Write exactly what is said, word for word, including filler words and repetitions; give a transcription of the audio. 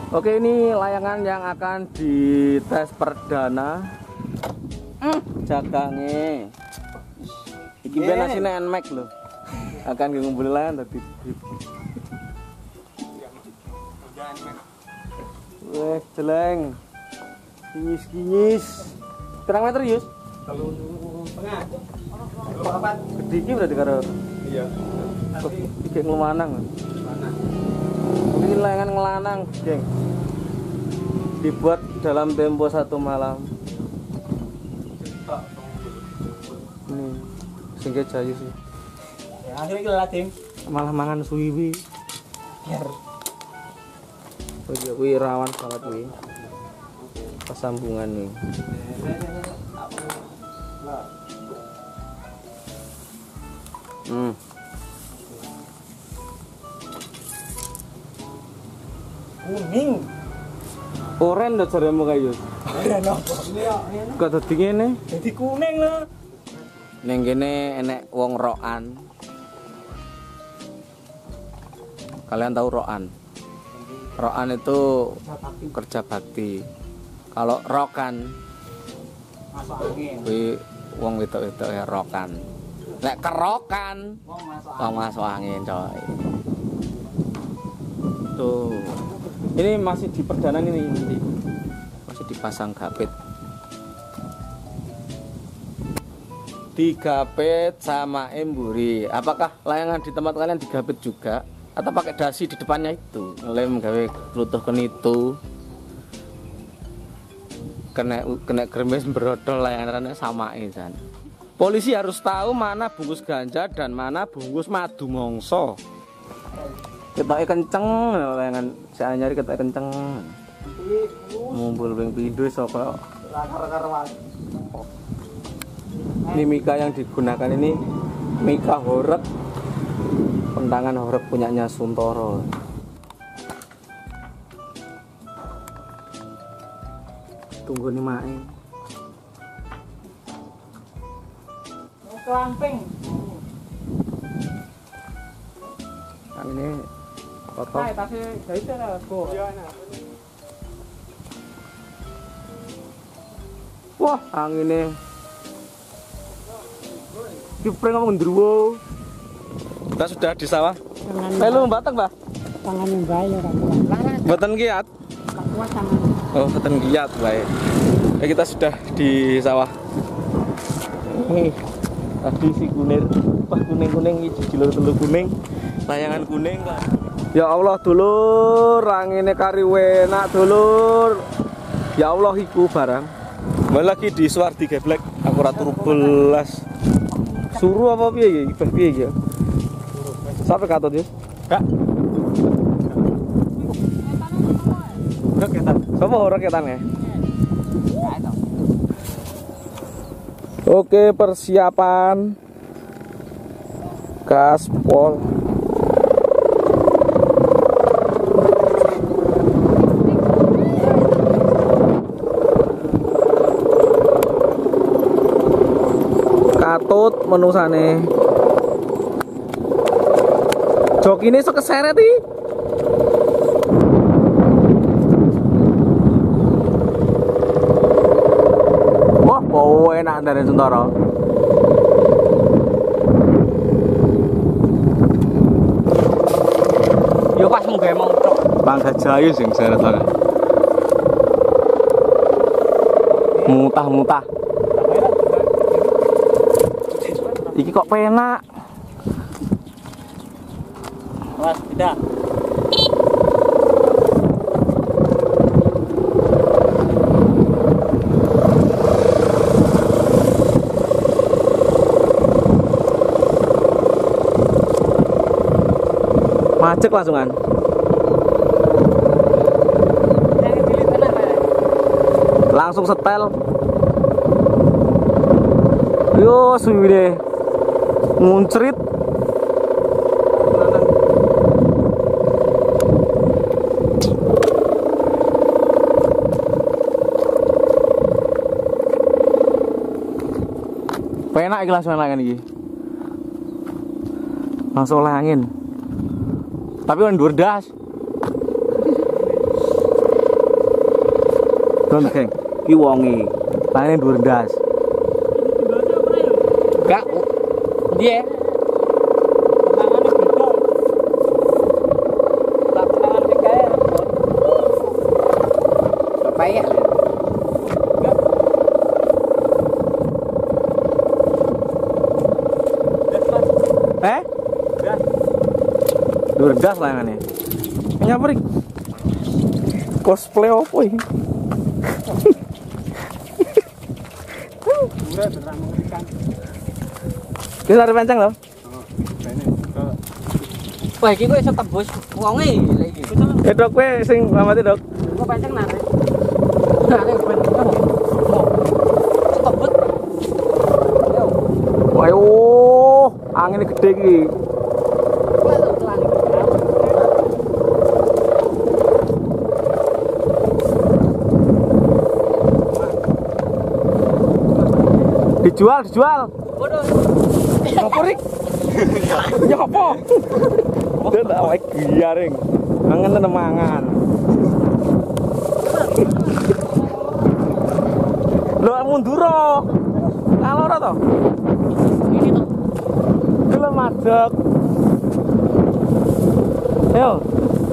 Oke, ini layangan yang akan dites perdana. Hmm, jagange. Iki ben asine Nmax lho. Akan ngumpul layangan tadi. Weh, jeleng. Kinyis-kinyis. Pirang meter, Yus? Telur setengah. Telur papat. Gede iki berarti karo. Iya. Iki ngelanang. Ini layangan ngelanang, geng. Dibuat dalam tempo satu malam. Ini singke jayu sih. Ya, akhirnya kita latih. Malah mangan suwiwi. Biar. Oh iya, kuwi rawan banget kuwi. Persambungan nih. Hmm. Kuning. Oren dah jaremu kayu. Oren apa? Kok dadi ngene? Jadi kuning lah. Ning kene enek wong rokan. Kalian tahu rokan? Rokan itu kerja bakti. Kalau rokan Masuk angin. kuwi wong wedok-wedok ya rokan. Nek kerokan Wong masuk wong masuk angin, coy. Tuh. Ini masih di perdana ini nanti. Masih dipasang gapit. Digapit sama emburi. Apakah layangan di tempat kalian digapit juga atau pakai dasi di depannya itu? Lem gawe klutuh kenitu. Kena kena kremes brodol layangannya sama kan. Polisi harus tahu mana bungkus ganja dan mana bungkus madu mongso. Ketoknya kenceng layangan saya nyari ketoknya kenceng. Ngumpul ping pindho saka. Ini mika yang digunakan ini mika horeg. Pentangan horeg punyanya Suntoro. Tunggu nih mae. Kelamping. Yang ini foto. Hai, tasnya dari sana, Go. Iya, nah. Wah, anginnya. Kipre ngomong ndruwo. Kita sudah di sawah. Halo, Mbak Mbak. Tangan yang baik orang tua. Mboten kiat. Kuat tangan. Oh, mboten kiat, baik. Ya, kita sudah di sawah. Nih, tadi si kunir, wah kuning-kuning iki dilur-telur kuning. Layangan kuning, Pak. Ya Allah, dulur, angine kari enak, dulur. Ya Allah, iku barang. Kembali lagi di Suwardi Geblek, aku ora turu belas. Suruh apa piye iki? Piye iki ya? Sampai katut ya? Kak. Ora ketan. Sopo ora ketan ya? Oke, persiapan gaspol. Katut menusane. Jok ini sok keseret iki. Wah, bau enak dari Suntoro. Yo pas mung gawe mongcok. Mangga jayu sing seret banget. Mutah-mutah. Iki kok penak. Mas, tidak. Macet langsungan. Langsung setel. Yo suwi deh. Nguncrit. Penak iki langsung angin iki. Langsung oleh angin. Tapi kan dhuwur das. Don geng, ki wonge. Layane dhuwur ndas. Gak. Dia. Tangannya beda. Tak tangan sing kaya. Bapak ya. Eh? Gas. Dhuwur ndas layangane. Nyamper iki. Cosplay opo iki? Udah terang mengerikan. Wis arep pancang lho. Wah, iki kok iso tembus wonge lha iki. Eh dok kowe sing ngamati dok. Kok panceng narik. Narik ben. Tembus. Yo. Ayo, angin gede iki. Dijual, dijual. Bodoh. Ngopo rik? Ya apa? Udah tak wae giaring. Mangan tenan mangan. Lho mundur. Kaloro to? Ini tuh. Gelem madeg. Ayo.